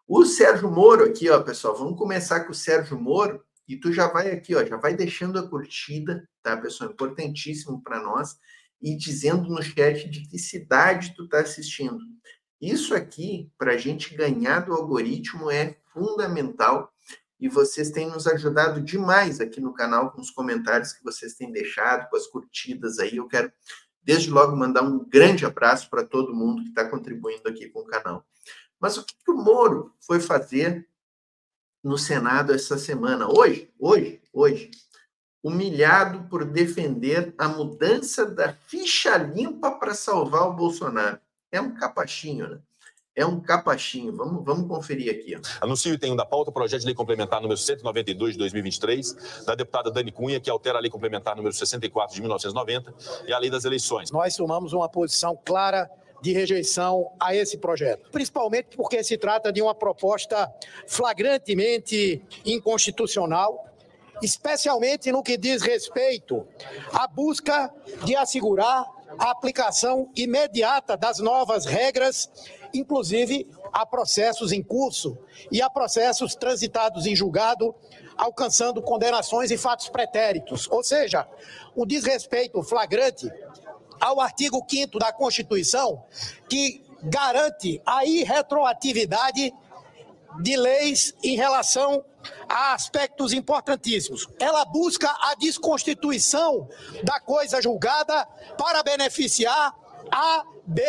O Sérgio Moro aqui, ó, pessoal, vamos começar com o Sérgio Moro e tu já vai aqui, ó, já vai deixando a curtida, tá, pessoal? Importantíssimo para nós e dizendo no chat de que cidade tu tá assistindo. Isso aqui, para a gente ganhar do algoritmo, é fundamental e vocês têm nos ajudado demais aqui no canal com os comentários que vocês têm deixado, com as curtidas aí. Eu quero, desde logo, mandar um grande abraço para todo mundo que está contribuindo aqui com o canal. Mas o que o Moro foi fazer no Senado essa semana? Hoje, humilhado por defender a mudança da ficha limpa para salvar o Bolsonaro. É um capachinho, né? É um capachinho. Vamos conferir aqui. Ó. Anuncio item 1 da pauta, projeto de lei complementar número 192 de 2023, da deputada Dani Cunha, que altera a lei complementar número 64 de 1990 e a lei das eleições. Nós tomamos uma posição clara de rejeição a esse projeto, principalmente porque se trata de uma proposta flagrantemente inconstitucional, especialmente no que diz respeito à busca de assegurar a aplicação imediata das novas regras, inclusive a processos em curso e a processos transitados em julgado, alcançando condenações e fatos pretéritos. Ou seja, um desrespeito flagrante ao artigo 5º da Constituição, que garante a irretroatividade de leis em relação a aspectos importantíssimos. Ela busca a desconstituição da coisa julgada para beneficiar A, B,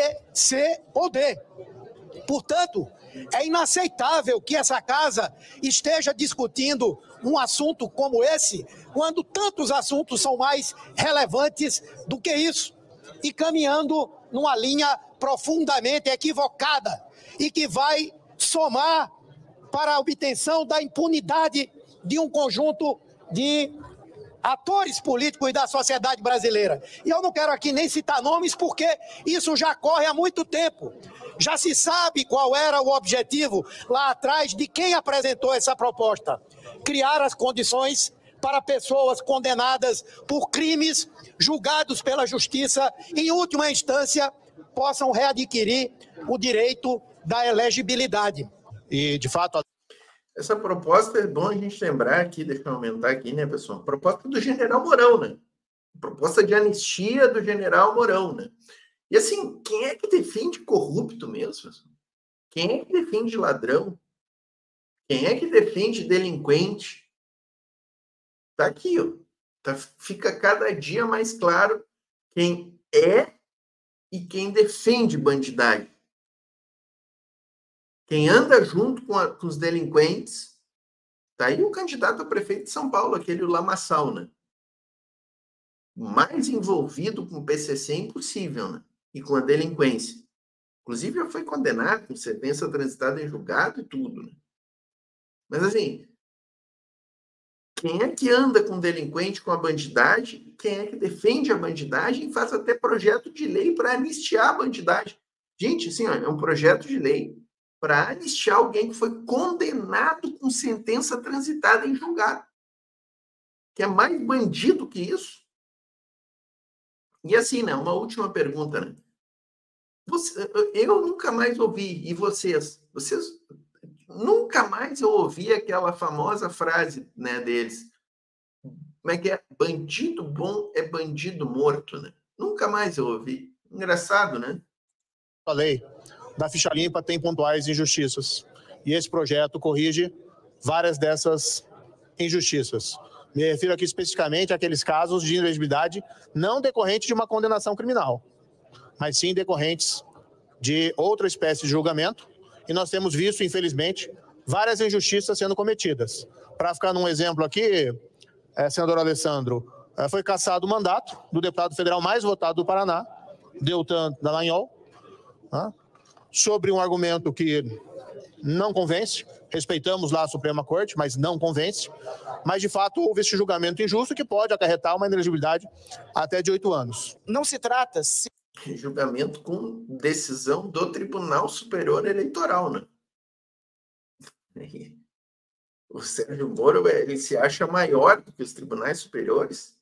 C ou D. Portanto, é inaceitável que essa casa esteja discutindo um assunto como esse, quando tantos assuntos são mais relevantes do que isso, e caminhando numa linha profundamente equivocada e que vai somar para a obtenção da impunidade de um conjunto de atores políticos da sociedade brasileira. E eu não quero aqui nem citar nomes, porque isso já corre há muito tempo. Já se sabe qual era o objetivo lá atrás de quem apresentou essa proposta: criar as condições para pessoas condenadas por crimes, julgados pela justiça, em última instância, possam readquirir o direito da elegibilidade. E, de fato... Essa proposta, é bom a gente lembrar aqui, deixa eu aumentar aqui, né, pessoal? Proposta do general Mourão, né? Proposta de anistia do general Mourão, né? E assim, quem é que defende corrupto mesmo? Quem é que defende ladrão? Quem é que defende delinquente? Tá aqui, ó. Fica cada dia mais claro quem é e quem defende bandidagem. Quem anda junto com os delinquentes, tá aí o candidato a prefeito de São Paulo, aquele Lamaçal, né? Mais envolvido com o PCC impossível, né? E com a delinquência. Inclusive, já foi condenado com sentença transitada em julgado e tudo, né? Mas, assim, quem é que anda com delinquente, com a bandidagem? Quem é que defende a bandidagem e faz até projeto de lei para anistiar a bandidagem? Gente, assim, ó, é um projeto de lei para anistiar alguém que foi condenado com sentença transitada em julgado. Que é mais bandido que isso? E assim, né? Uma última pergunta, né? Eu nunca mais ouvi, e vocês nunca mais eu ouvi aquela famosa frase, né, deles. Como é que é? Bandido bom é bandido morto, né? Nunca mais eu ouvi. Engraçado, né? A lei da ficha limpa tem pontuais injustiças. E esse projeto corrige várias dessas injustiças. Me refiro aqui especificamente àqueles casos de inelegibilidade não decorrentes de uma condenação criminal, mas sim decorrentes de outra espécie de julgamento. E nós temos visto, infelizmente, várias injustiças sendo cometidas. Para ficar num exemplo aqui, senador Alessandro, foi cassado o mandato do deputado federal mais votado do Paraná, Deltan Dallagnol, sobre um argumento que não convence. Respeitamos lá a Suprema Corte, mas não convence. Mas, de fato, houve esse julgamento injusto que pode acarretar uma inelegibilidade até de 8 anos. Não se trata... Julgamento com decisão do Tribunal Superior Eleitoral, né? O Sérgio Moro, ele se acha maior do que os tribunais superiores.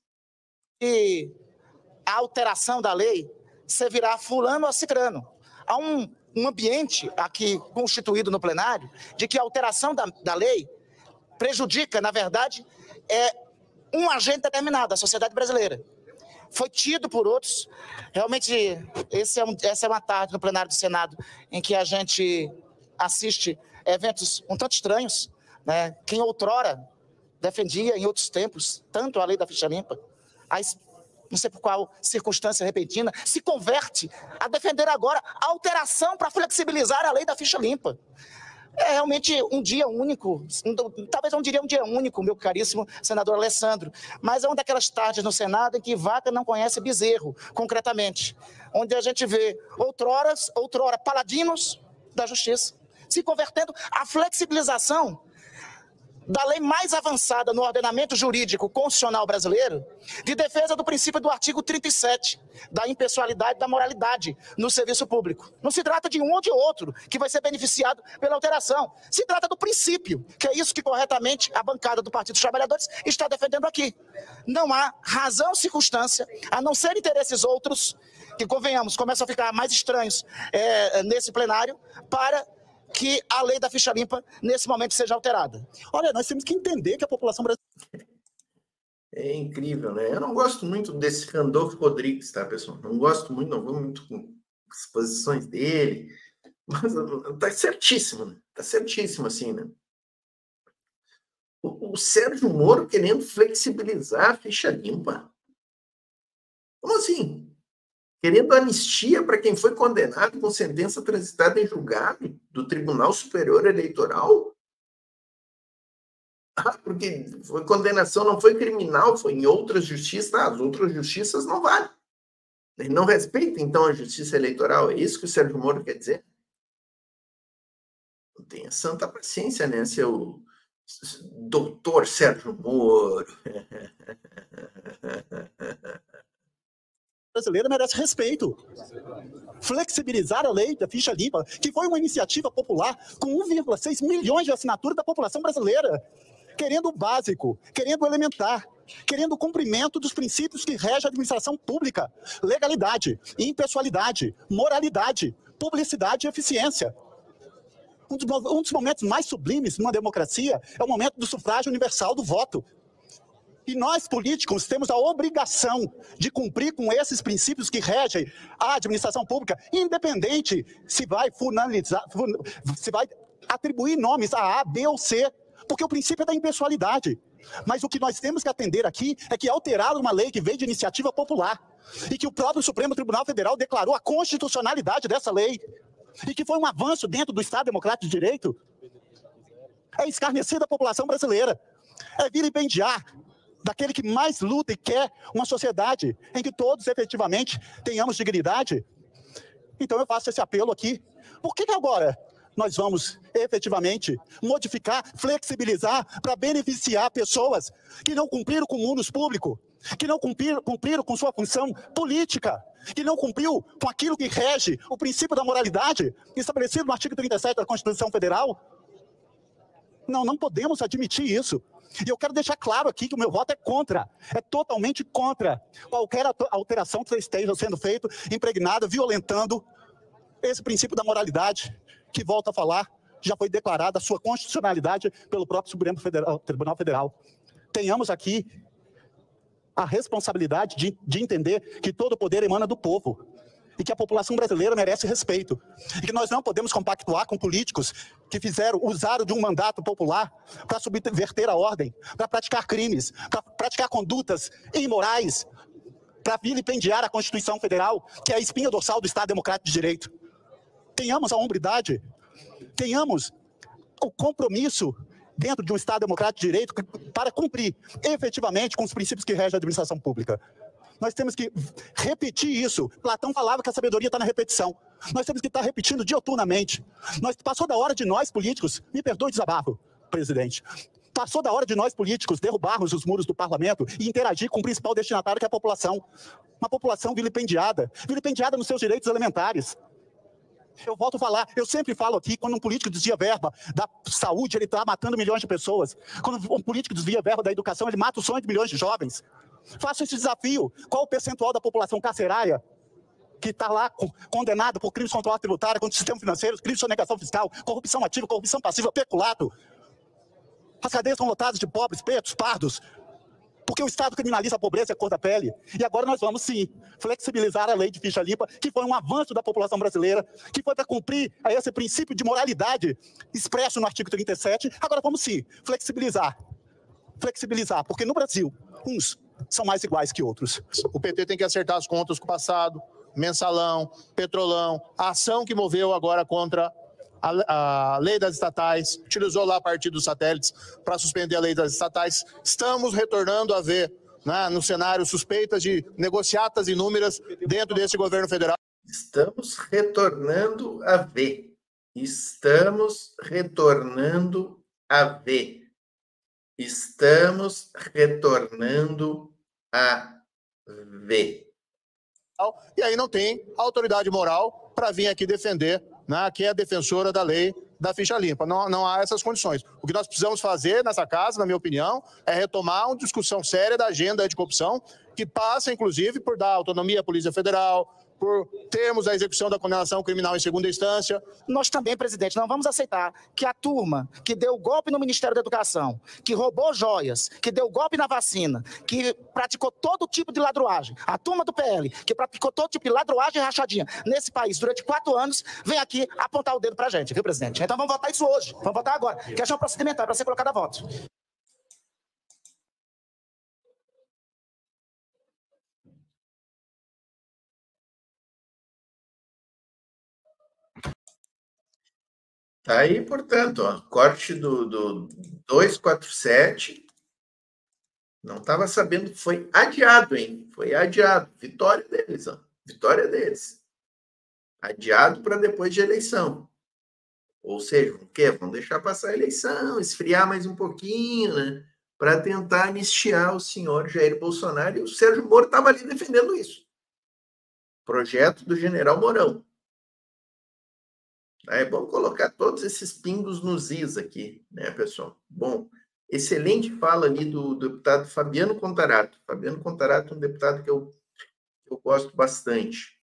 E a alteração da lei, você virar fulano ou cicrano. Há um um ambiente aqui constituído no plenário de que a alteração da lei prejudica, na verdade, um agente determinado, a sociedade brasileira. Foi tido por outros. Realmente, essa é uma tarde no plenário do Senado em que a gente assiste eventos um tanto estranhos, né? Quem outrora defendia, em outros tempos, tanto a lei da ficha limpa, não sei por qual circunstância repentina, se converte a defender agora a alteração para flexibilizar a lei da ficha limpa. É realmente um dia único, talvez eu não diria um dia único, meu caríssimo senador Alessandro, mas é uma daquelas tardes no Senado em que vaca não conhece bezerro, concretamente, onde a gente vê outrora paladinos da justiça se convertendo à flexibilização da lei mais avançada no ordenamento jurídico constitucional brasileiro, de defesa do princípio do artigo 37, da impessoalidade e da moralidade no serviço público. Não se trata de um ou de outro que vai ser beneficiado pela alteração. Se trata do princípio, que é isso que corretamente a bancada do Partido dos Trabalhadores está defendendo aqui. Não há razão ou circunstância, a não ser interesses outros, que, convenhamos, começam a ficar mais estranhos nesse plenário, para que a lei da ficha limpa, nesse momento, seja alterada. Olha, nós temos que entender que a população brasileira... É incrível, né? Eu não gosto muito desse Randolfo Rodrigues, tá, pessoal? Não gosto muito, não vou muito com as posições dele, mas tá certíssimo, né? Tá certíssimo, assim, né? O Sérgio Moro querendo flexibilizar a ficha limpa. Como assim? Querendo anistia para quem foi condenado com sentença transitada em julgado do Tribunal Superior Eleitoral? Porque foi condenação, não foi criminal, foi em outras justiças. As outras justiças não valem. Ele não respeita, então, a justiça eleitoral. É isso que o Sérgio Moro quer dizer? Não tenha santa paciência, né, seu doutor Sérgio Moro. Brasileira merece respeito. Flexibilizar a lei da ficha limpa, que foi uma iniciativa popular com 1,6 milhões de assinaturas da população brasileira, querendo o básico, querendo o elementar, querendo o cumprimento dos princípios que regem a administração pública: legalidade, impessoalidade, moralidade, publicidade e eficiência. Um dos momentos mais sublimes numa democracia é o momento do sufrágio universal do voto. E nós, políticos, temos a obrigação de cumprir com esses princípios que regem a administração pública, independente se vai se vai atribuir nomes a A, B ou C, porque o princípio é da impessoalidade. Mas o que nós temos que atender aqui é que alterar uma lei que veio de iniciativa popular e que o próprio Supremo Tribunal Federal declarou a constitucionalidade dessa lei e que foi um avanço dentro do Estado Democrático de Direito, é escarnecer da população brasileira, é vilipendiar daquele que mais luta e quer uma sociedade em que todos efetivamente tenhamos dignidade. Então eu faço esse apelo aqui. Por que agora nós vamos efetivamente modificar, flexibilizar para beneficiar pessoas que não cumpriram com o munus público, que não cumpriram com sua função política, que não cumpriu com aquilo que rege o princípio da moralidade estabelecido no artigo 37 da Constituição Federal? Não podemos admitir isso. E eu quero deixar claro aqui que o meu voto é contra, é totalmente contra qualquer alteração que esteja sendo feita, impregnada, violentando esse princípio da moralidade, que, volto a falar, já foi declarada a sua constitucionalidade pelo próprio Supremo Tribunal Federal. Tenhamos aqui a responsabilidade de entender que todo o poder emana do povo e que a população brasileira merece respeito. E que nós não podemos compactuar com políticos que usaram de um mandato popular para subverter a ordem, para praticar crimes, para praticar condutas imorais, para vilipendiar a Constituição Federal, que é a espinha dorsal do Estado Democrático de Direito. Tenhamos a hombridade, tenhamos o compromisso dentro de um Estado Democrático de Direito para cumprir efetivamente com os princípios que regem a administração pública. Nós temos que repetir isso. Platão falava que a sabedoria está na repetição. Nós temos que estar repetindo dioturnamente. Passou da hora de nós, políticos, me perdoe o desabafo, presidente, passou da hora de nós, políticos, derrubarmos os muros do parlamento e interagir com o principal destinatário, que é a população. Uma população vilipendiada nos seus direitos elementares. Eu volto a falar, eu sempre falo aqui, quando um político desvia verba da saúde, ele está matando milhões de pessoas. Quando um político desvia verba da educação, ele mata o sonho de milhões de jovens. Faço esse desafio. Qual o percentual da população carcerária? que está lá condenado por crimes contra a ordem tributária, contra o sistema financeiro, crimes de sonegação fiscal, corrupção ativa, corrupção passiva, peculato. As cadeias são lotadas de pobres, pretos, pardos, porque o Estado criminaliza a pobreza e a cor da pele. E agora nós vamos, sim, flexibilizar a lei de ficha limpa, que foi um avanço da população brasileira, que foi para cumprir esse princípio de moralidade expresso no artigo 37. Agora vamos, sim, flexibilizar, porque no Brasil, uns são mais iguais que outros. O PT tem que acertar as contas com o passado, mensalão, petrolão, a ação que moveu agora contra a lei das estatais, utilizou lá a partir dos satélites para suspender a lei das estatais. Estamos retornando a ver, né, no cenário, suspeitas de negociatas inúmeras dentro desse governo federal. Estamos retornando a ver. Estamos retornando a ver. Estamos retornando a ver. E aí não tem autoridade moral para vir aqui defender, né, que é a defensora da lei da ficha limpa. Não há essas condições. O que nós precisamos fazer nessa casa, na minha opinião, é retomar uma discussão séria da agenda de corrupção, que passa, inclusive, por dar autonomia à Polícia Federal, por termos a execução da condenação criminal em segunda instância. Nós também, presidente, não vamos aceitar que a turma que deu golpe no Ministério da Educação, que roubou joias, que deu golpe na vacina, que praticou todo tipo de ladruagem, a turma do PL, que praticou todo tipo de ladruagem e rachadinha nesse país durante 4 anos, vem aqui apontar o dedo pra gente, viu, presidente? Então vamos votar isso hoje, vamos votar agora. Questão procedimental para ser colocada a voto. Tá aí, portanto, ó, corte do 247. Não estava sabendo que foi adiado, hein? Foi adiado. Vitória deles, ó. Vitória deles. Adiado para depois de eleição. Ou seja, o quê? Vão deixar passar a eleição, esfriar mais um pouquinho, né? Para tentar anistiar o senhor Jair Bolsonaro. E o Sérgio Moro estava ali defendendo isso. Projeto do general Mourão. É bom colocar todos esses pingos nos is aqui, né, pessoal? Bom, excelente fala ali do deputado Fabiano Contarato. Fabiano Contarato é um deputado que eu gosto bastante.